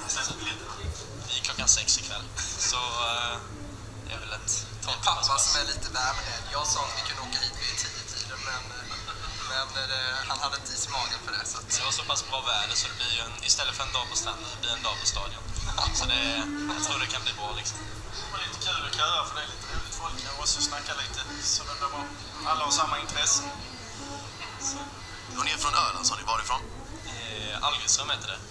Vi är klockan 6 ikväll. Så det är väl ett pappa som är lite värmrädd. Jag sa att vi kunde åka hit vid 10-tiden, men han hade inte is i magen för det. Så att... Det var så pass bra väder så det blir ju istället för en dag på stranden, det blir en dag på stadion. Så jag tror det kan bli bra liksom. Det var lite kul att köra för det är lite roligt. Folk kan också snacka lite så det blir bra. Alla har samma intresse. Och ni är från Öland, så ni varifrån? Algesrum heter det.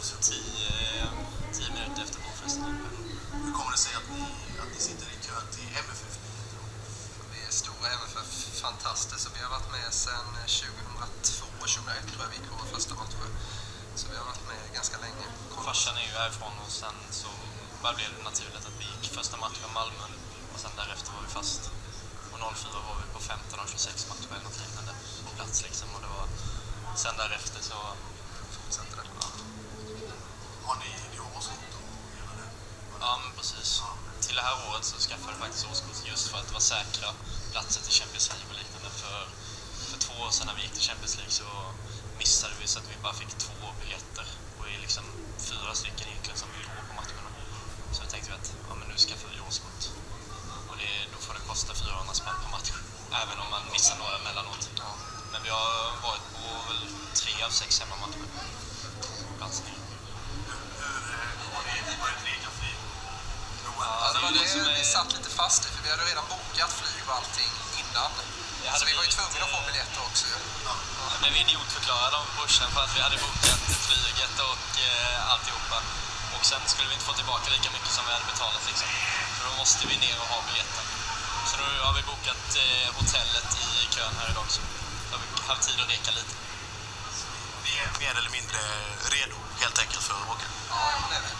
10 minuter efter Brofästen. Hur kommer det sig att ni sitter i kön till MFF? Vi är stora MFF, fantastiskt. Så vi har varit med sedan 2002-2001 tror jag vi gick våra första matcher. Så vi har varit med ganska länge. Farsan är ju härifrån och sen så bara blev det naturligt att vi gick första matchen i Malmö och sen därefter var vi fast. Och 04 var vi på 15 av 26 matcher eller något liknande på plats liksom. Och det var sen därefter så fortsatte det. Ja. Har ni årskort och hela det? Ja, men precis. Till det här året så skaffade jag faktiskt årskort just för att vara säkra platser till Champions League och liknande. För 2 år sedan när vi gick till Champions League så missade vi så att vi bara fick 2 biljetter och är liksom 4 stycken egentligen som vill gå på matcherna. Så jag tänkte att men nu skaffar vi årskort. Och då får det kosta 400 spänn per match. Även om man missar några emellanåt. Ja. Men vi har varit på väl 3 av 6 hemmamatcher. Platsning. Hur har ni börjat leka flyg? Ja, det var det vi satt lite fast i, för vi hade redan bokat flyg och allting innan. Så vi var ju tvungna att få biljetter också. Ja. Jag blev idiotförklarad av brorsan för att vi hade bokat flyget och alltihopa. Och sen skulle vi inte få tillbaka lika mycket som vi hade betalat liksom. För då måste vi ner och ha biljetten. Så då har vi bokat hotellet i kön här idag också. Så har vi haft tid att leka lite. Vi är mer eller mindre redo helt enkelt för att åka. Ja, det är vi.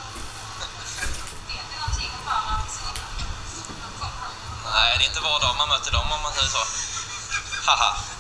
Nej, det är inte var dag man möter dem om man säger så. Haha.